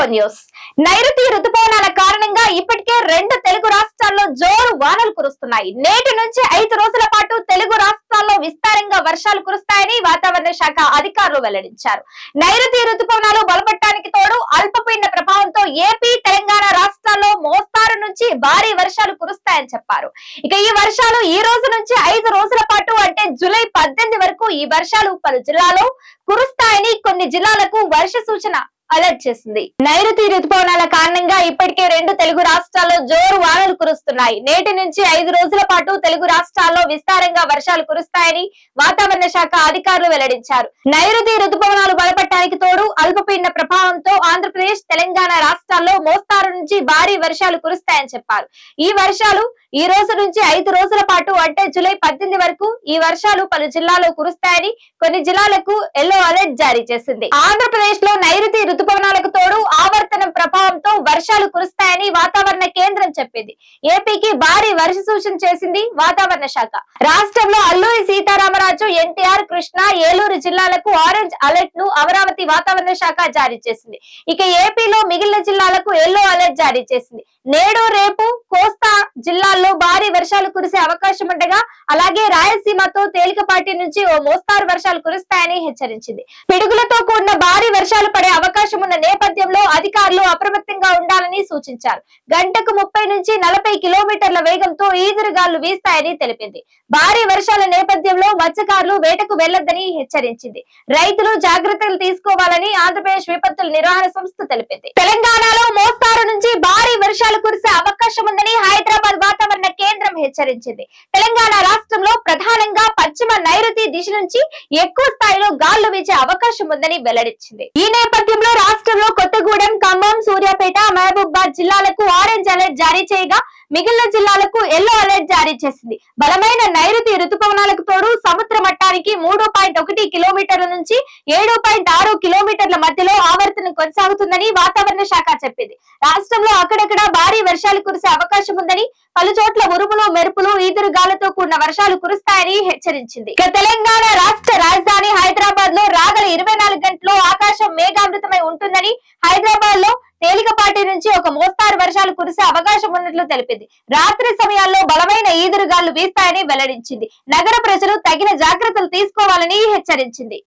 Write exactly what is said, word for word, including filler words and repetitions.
News. నైరుతి రుతుపవనాల కారణంగా ఇప్పటికే రెండు తెలుగు రాష్ట్రాల్లో జోరు వానలు కురుస్తున్నాయి. నేటి నుంచి ఐదు రోజుల పాటు తెలుగు రాష్ట్రాల్లో విస్తారంగా వర్షాలు కురుస్తాయని వాతావరణ శాఖ అధికారులు వెల్లడించారు. నైరుతి రుతుపవనాలు బలపడటానికి తోడు అల్పపీడన ప్రభావంతో ఏపీ, తెలంగాణ రాష్ట్రాల్లో మోస్తారు నుంచి భారీ వర్షాలు కురుస్తాయని చెప్పారు. ఇక ఈ వర్షాలు ఈ రోజు నుంచి ఐదు రోజుల పాటు అంటే జూలై పద్దెనిమిది వరకు ఈ వర్షాలు పలు జిల్లాలో కురుస్తాయని కొన్ని జిల్లాలకు వర్ష సూచన అలర్ట్ చేసింది. నైరుతి రుతుపవనాల కారణంగా ఇప్పటికే రెండు తెలుగు రాష్ట్రాల్లో జోరు వానలు కురుస్తున్నాయి. నేటి నుంచి ఐదు రోజుల పాటు తెలుగు రాష్ట్రాల్లో విస్తారంగా వర్షాలు కురుస్తాయని వాతావరణ శాఖ అధికారులు వెల్లడించారు. నైరుతి రుతుపవనాలు బలపడటానికి తోడు అల్పపీడన ప్రభావంతో ఆంధ్రప్రదేశ్, తెలంగాణ రాష్ట్రాల్లో మోస్తారు నుంచి భారీ వర్షాలు కురుస్తాయని చెప్పారు. ఈ వర్షాలు ఈ రోజు నుంచి ఐదు రోజుల పాటు అంటే జూలై పద్దెనిమిది వరకు ఈ వర్షాలు పలు జిల్లాలో కురుస్తాయని కొన్ని జిల్లాలకు ఎల్లో అలర్ట్ జారీ చేసింది. ఆంధ్రప్రదేశ్ లో నైరుతి రుతుపవనాలకు తోడు ఆవర్తనం ప్రభావంతో వర్షాలు కురుస్తాయని వాతావరణ కేంద్రం చెప్పింది. ఏపీకి భారీ వర్ష సూచన చేసింది వాతావరణ శాఖ. రాష్ట్రంలో అల్లూరి సీతారామరాజు, ఎన్టీఆర్, కృష్ణా, ఏలూరు జిల్లాలకు ఆరెంజ్ అలర్ట్ ను అమరావతి వాతావరణ శాఖ జారీ చేసింది. ఇక ఏపీలో మిగిలిన జిల్లాలకు ఎల్లో అలర్ట్ జారీ చేసింది. నేడు, రేపు కోస్తా జిల్లాల్లో భారీ వర్షాలు కురిసే అవకాశం ఉండగా అలాగే రాయలసీమతో తేలికపాటి నుంచి ఓ మోస్తారు వర్షాలు కురుస్తాయని హెచ్చరించింది. పిడుగులతో కూడిన భారీ వర్షాలు పడే అవకాశం ఉన్న నేపథ్యంలో అధికారులు అప్రమత్తంగా ఉండాలని సూచించారు. గంటకు ముప్పై నుంచి నలభై కిలోమీటర్ల వేగంతో ఈదురుగాలు వీస్తాయని తెలిపింది. భారీ వర్షాల నేపథ్యంలో మత్స్యకారులు వేటకు వెళ్లొద్దని హెచ్చరించింది. రైతులు జాగ్రత్తలు తీసుకోవాలని ఆంధ్రప్రదేశ్ విపత్తుల నిర్వహణ సంస్థ తెలిపింది. తెలంగాణలో మోస్తారు నుంచి భారీ వర్షాలు కురిసే అవకాశం ఉందని హైదరాబాద్ వాతావరణ కేంద్రం హెచ్చరించింది. తెలంగాణ రాష్ట్రంలో ప్రధానంగా పశ్చిమ నైరుతి దిశ నుంచి ఎక్కువ స్థాయిలో గాలులు వీచే అవకాశం ఉందని వెల్లడించింది. ఈ నేపథ్యంలో రాష్ట్రంలో కొత్తగూడెం, ఖమ్మం, సూర్యాపేట, మహబూబాబాద్ జిల్లాలకు ఆరెంజ్ అలర్ట్ జారీ చేయగా మిగిలిన జిల్లాలకు ఎల్లో అలర్ట్ జారీ చేసింది. బలమైన నైరుతి రుతుపవనాలకు తోడు సముద్ర మట్టానికి మూడు పాయింట్ ఒకటి కిలోమీటర్ల నుంచి ఏడు పాయింట్ ఆరు కిలోమీటర్ల మధ్యలో ఆవర్తనం కొనసాగుతుందని వాతావరణ శాఖ చెప్పింది. రాష్ట్రంలో అక్కడక్కడ భారీ వర్షాలు కురిసే అవకాశం ఉందని, పలు చోట్ల ఉరుములు, మెరుపులు, ఈదురుగాలతో కూడిన వర్షాలు కురుస్తాయని హెచ్చరించింది. ఇక తెలంగాణ రాష్ట్ర రాజధాని హైదరాబాద్ లో రాగల ఇరవై నాలుగు గంటల్లో ఆకాశం మేఘావృతమై ఉంటుందని, హైదరాబాద్ లో తేలికపాటి నుంచి ఒక మోస్తారు వర్షాలు కురిసే అవకాశం ఉన్నట్లు తెలిపింది. రాత్రి సమయాల్లో బలమైన ఈదురుగాలు వీస్తాయని వెల్లడించింది. నగర ప్రజలు తగిన జాగ్రత్తలు తీసుకోవాలని హెచ్చరించింది.